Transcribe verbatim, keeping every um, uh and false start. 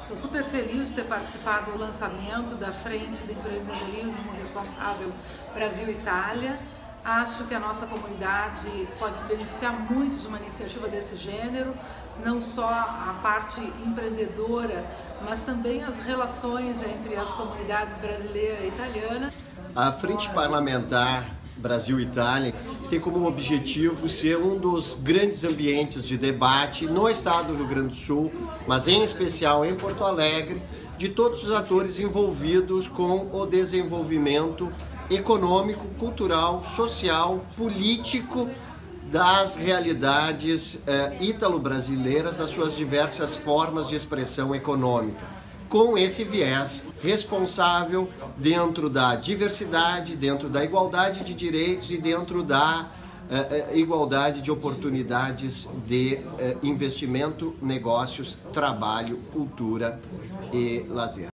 Sou super feliz de ter participado do lançamento da Frente do Empreendedorismo Responsável Brasil-Itália. Acho que a nossa comunidade pode se beneficiar muito de uma iniciativa desse gênero, não só a parte empreendedora, mas também as relações entre as comunidades brasileira e italiana. A Frente Parlamentar Brasil-Itália tem como objetivo ser um dos grandes ambientes de debate no estado do Rio Grande do Sul, mas em especial em Porto Alegre, de todos os atores envolvidos com o desenvolvimento econômico, cultural, social, político das realidades eh, ítalo-brasileiras, das suas diversas formas de expressão econômica, com esse viés responsável dentro da diversidade, dentro da igualdade de direitos e dentro da eh, eh, igualdade de oportunidades de eh, investimento, negócios, trabalho, cultura e lazer.